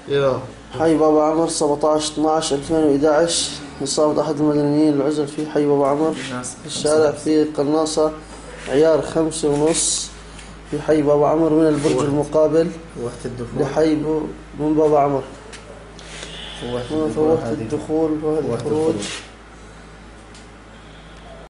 يا حي بابا عمر 17/12/2011. إصابة أحد المدنيين العزل في حي بابا عمر. في الشارع في قناصة عيار 5.5 في حي بابا عمر من البرج المقابل لحي من بابا عمر. فوقت الدخول والخروج.